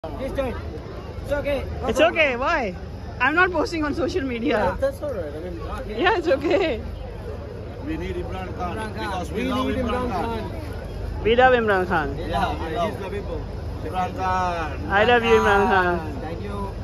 This time. It's okay. It's okay. Why? I'm not posting on social media. That's alright. I mean, Yeah, it's okay. We need Imran Khan because we love need Imran Khan. We love Imran Khan. Yeah, we love He's lovable. Imran Khan. I love you, Imran Khan. Thank you.